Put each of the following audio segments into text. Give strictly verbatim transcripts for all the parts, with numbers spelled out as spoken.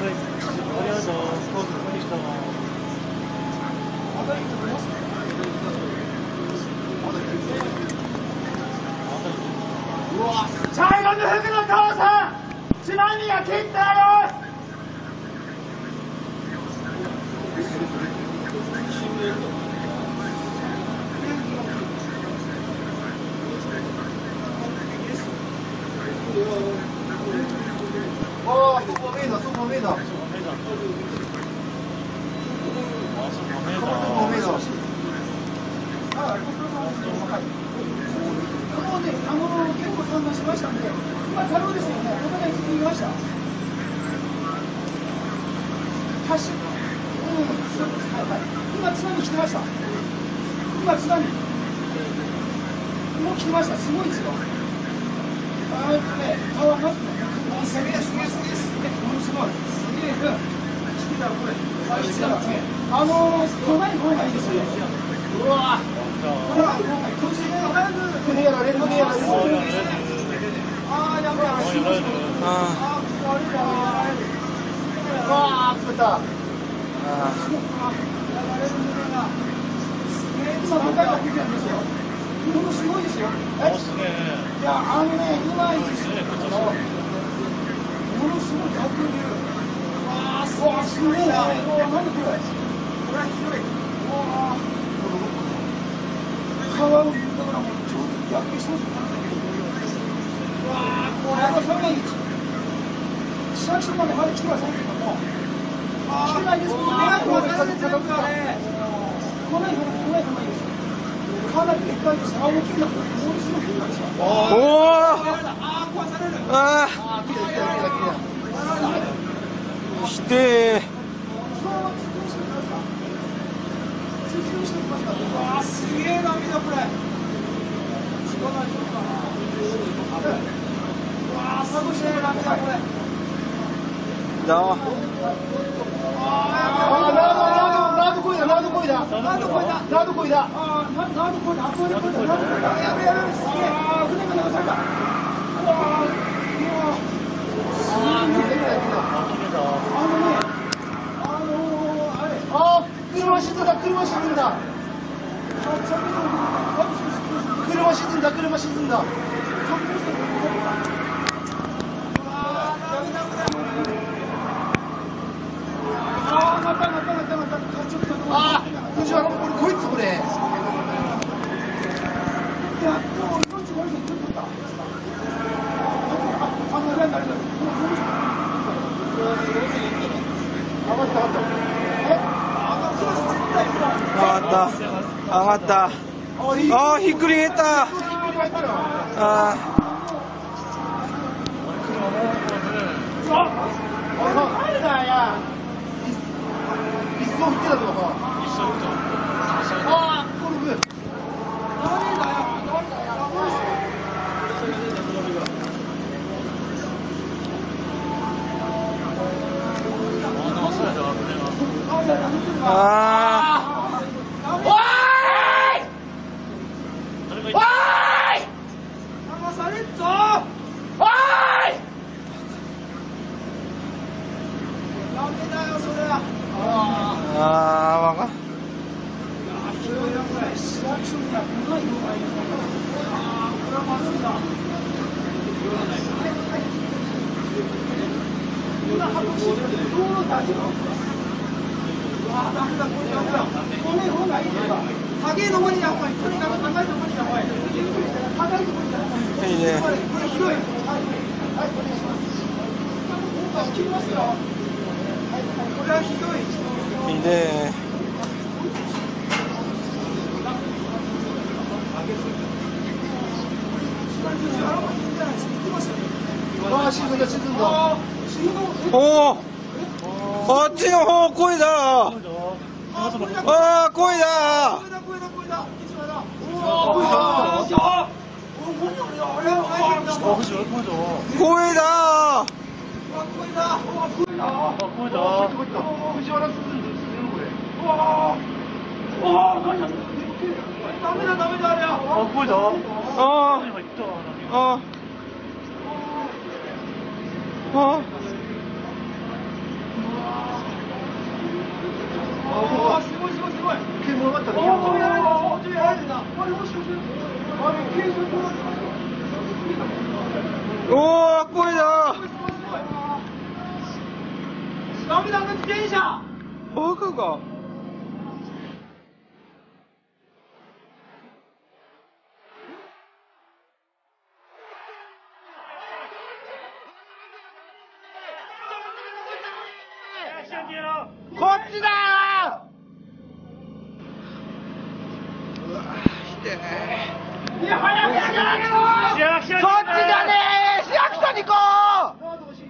茶色の服の父さん、津波が切ったよ。 哦，苏博妹的，苏博妹的，苏博妹的， もうね、あの結構参加しましたんで、今、太郎ですよね、ここで聞きました。確か、うん、そうです、はいはい。今、津波来てました。今、津波。もう来てました、すごいですよ。あーっとね、川が、すげえ、すげえ、すげえ、すげえ、ものすごい。すげえ、来てたらこれ、来てたらね、あのー、来ない方がいいですよ。うわぁ。船やられる船やられる。ああ、やばい。ああ、壊れた。わあ、作った。ああ。やられる船が。すげえ、今向かいが来てるんですよ。ものすごいですよ。え？いや、あのね、今いいですよ。ものすごい逆流。わあ、すごい。すごいな。うわ、何これ。これはひどい。うわあ。川を見るところもちょっと逆にしてますよ。うわー、これは寒い。市役所までまで来てませんけども。来てないですけど、来ない方がいいですよ。来ない方がいいですよ。かなりでっかいです。あ、大きくなって、ものすごくでかいですよ。おお。ああ、壊される。ああ、きれいきれいきれい。して。うわー、すげえ波だこれ。うわー、すごい波だこれ。だ。ああ、ナード、ナード、ナードこいだ、ナードこいだ、ナードこいだ、ナードこいだ。ああ、ナードこいだ、あそこでこいだ、ナードこいだ。やべやべ、すげえ。ああ、船が流された。うわー、うわー。すげえ。あのね、あのー、あれ。ああ。車沈んだ、車沈んだ。車沈んだ、車沈んだ。ああ、またまたまたまた。ああ、藤原、これ、こいつこれ。いや、もう命があるぞ、ちょっとだ。あ、あ、なるなるなる。上がった、上がった。え？上がった、上がった。ああ、ひっくり返った。ああ。誰だよ。一層振ってたとか。一層振った。ああ、ゴルフ。誰だよ。誰だよ。ああ。おーい。おーい。騙されっぞ。おーい。ダメだよそれは。ああ、わかん。いや、ひどいなこれ。市役所には来ない方がいい。ああ、これはまずいな。今運ぶし、道路だけど。ああ、ダメだ、これダメだ。この方がいいですか。高いところにやっぱり、とにかく高いところにやっぱり。高いところにやっぱり。いいね。これひどい。はい、はい、お願いします。切りますよ。はい、これはひどい。いいね。ああ、沈んだ、沈んだ。おお。あっちの方、こいだ。ああ、こいだ。こいだ。ダメだ、ダメだ、あれや。あ、こいだ。ああ。ああ。 涙の自転車。 バカか。こっちだよ。うわー、痛い。 いや、早くやられろ。 そっちじゃねえ。市役所に行こう。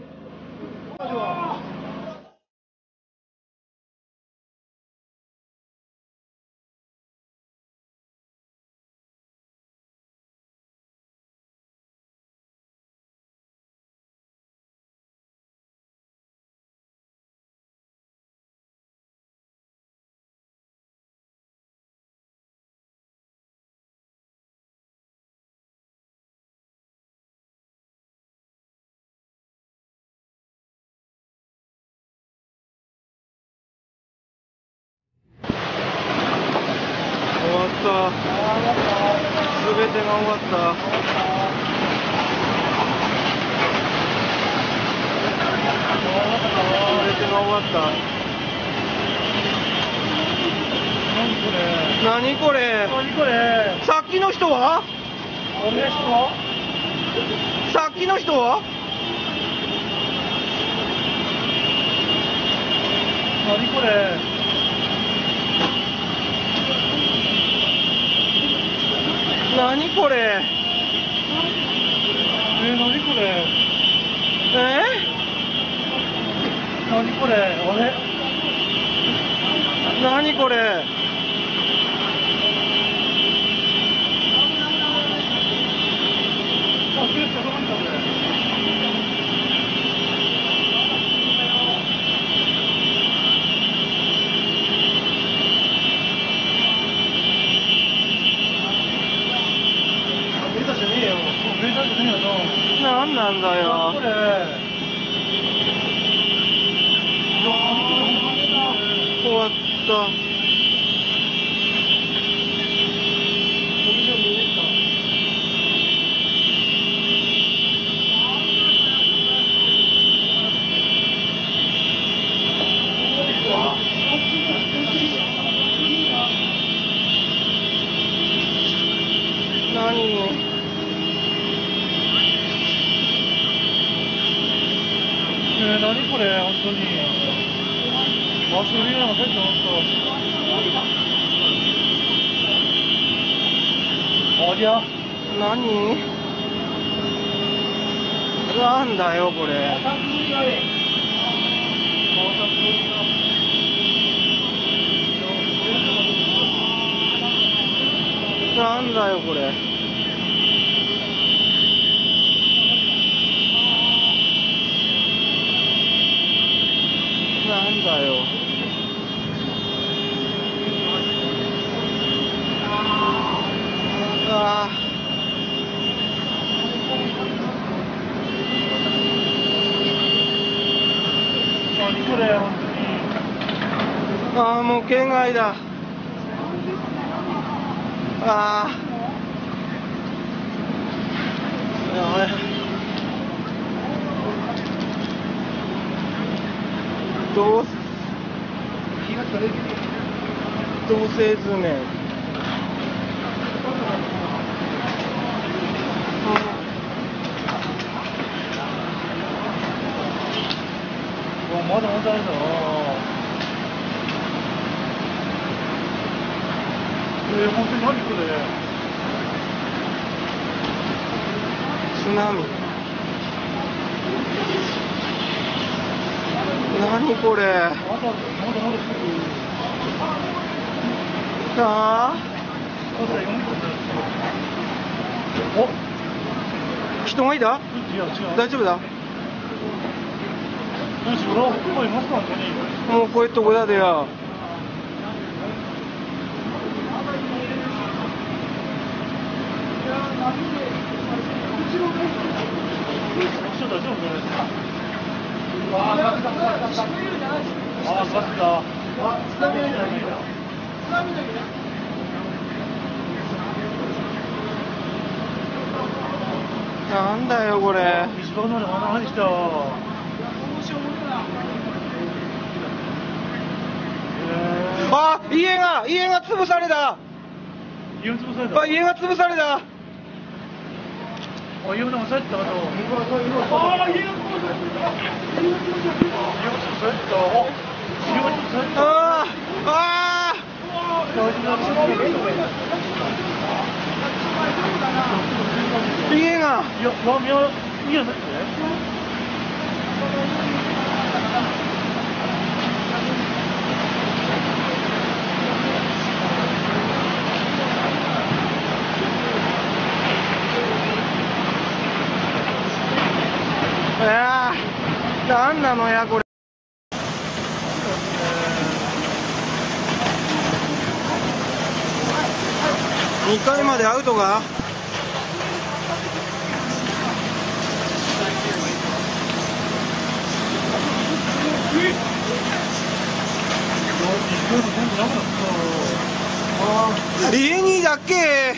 終わった。すべてが終わった。すべてが終わった。何これ。何これ。さっきの人は？さっきの人は？何これ。何これ。えー、何これ。えー、何これ。あれ。何これ。何なんだよ。終わった。何？えー、何これ、本当に。あ、それが入ってますか。ありゃ。何？なんだよ、これ。なんだよ、これ。なんだよ。ああ。何これ、本当に。ああ、もう県外だ。ああ。やべ。どう同性図面。まだまだあるんだな。えー、本当に何これ。津波。何これ。まだまだまだすぐ。ああ。お。人がいた？大丈夫だ。もうこういうとこだでよ。ああ、ガスだ。ああ、ガスだ。あ、津波じゃないんだ。津波だけね。なんだよこれ。石場のまま入ってきた。 潰された。 家が潰された。 あ、家が潰された。 あ、家が潰された。あ、家が潰された。家が潰された。 ああ、ああ。家が。 いや、まあ、家が、家が。 ああ、なんなのやこれ。にかいまでアウトが。家にだっけ。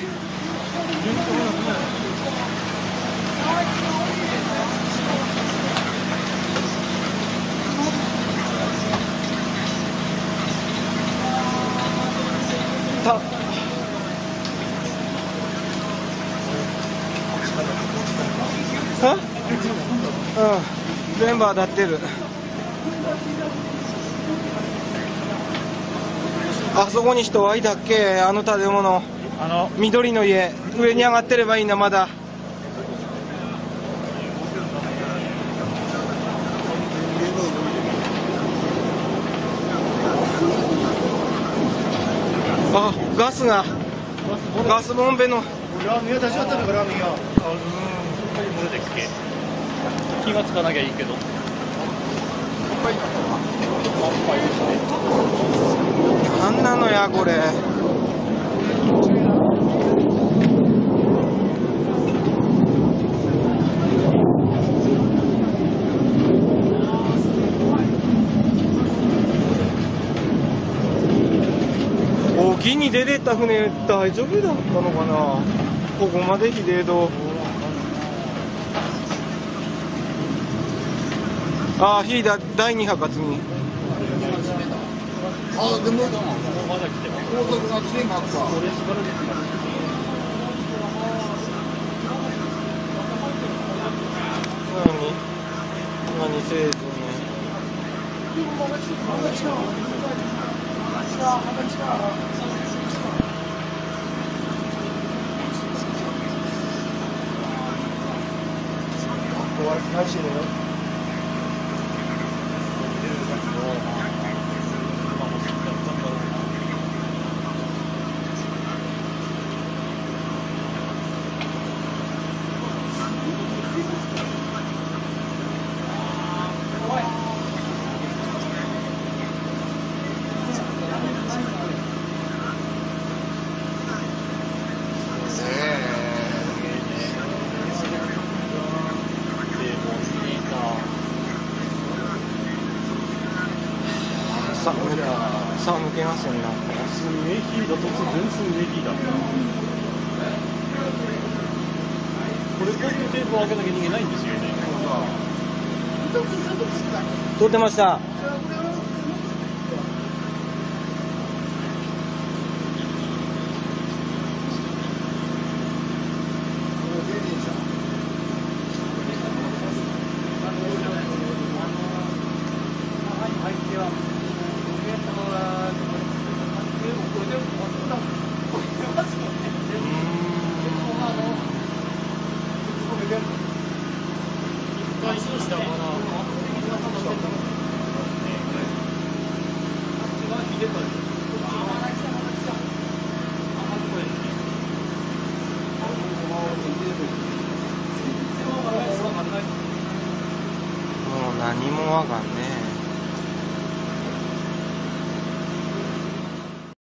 たうん、全部当たってる。あそこに人はいたっけ。あの建物、 あの緑の家、上に上がってればいいんだ。まだあ、ガスが、ガスボンベの。 ラーメン屋立ち寄ったのか、ラーメン屋。 あ、うん、それでっけ。気がつかなきゃいいけど。 なんなのやこれ。沖に出てった船大丈夫だったのかな。ここまでひでえと。ああ、ひいだ第二波活に。 あ、でも、高速が来てますか。 何何せえずね。 壊し返してるよ。 さあ、さあ抜けませんな。 すげえ火だ、突然すげえ火だ。これこういうテープを開けなきゃいけないんですよね。 撮ってました。もう何もわかんねえ。